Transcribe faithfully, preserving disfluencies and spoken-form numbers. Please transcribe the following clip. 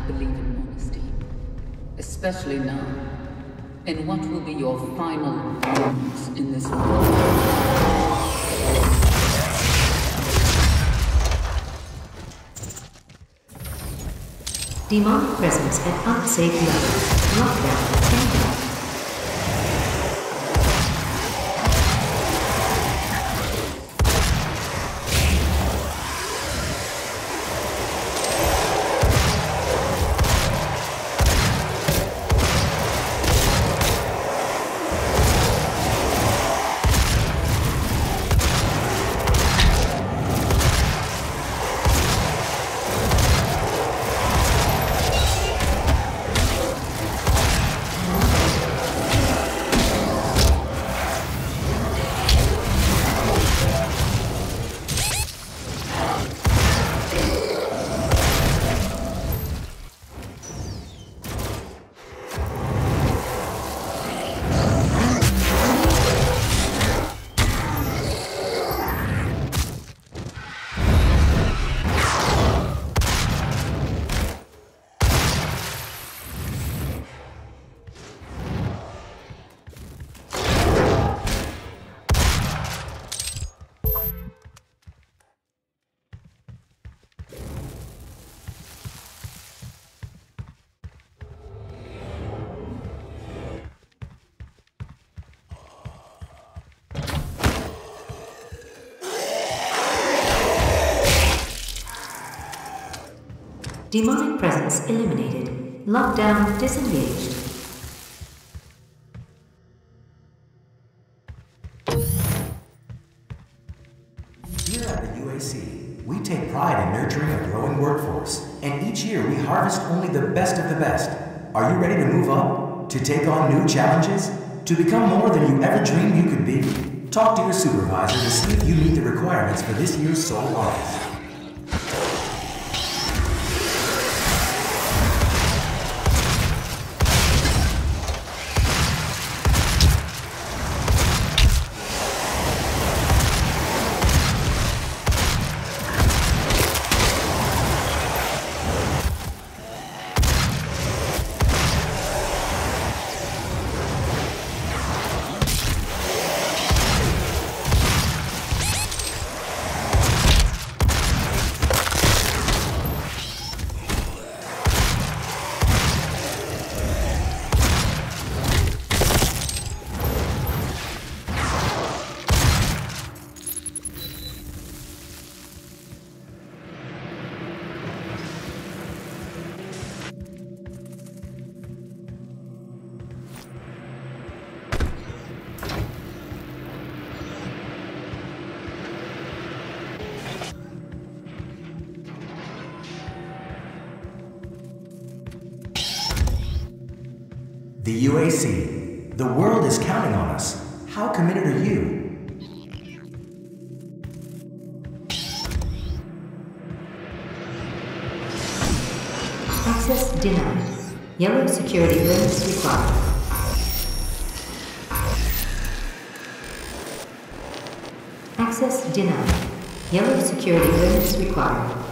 believe in honesty. Especially now, in what will be your final moments in this world. Demonic presence at unsafe level. Lockdown ended. Demonic presence eliminated. Lockdown disengaged. Here at the U A C, we take pride in nurturing a growing workforce, and each year we harvest only the best of the best. Are you ready to move up? To take on new challenges? To become more than you ever dreamed you could be? Talk to your supervisor to see if you meet the requirements for this year's Soul Artist. The U A C. The world is counting on us. How committed are you? Access denied. Yellow security clearance required. Access denied. Yellow security clearance required.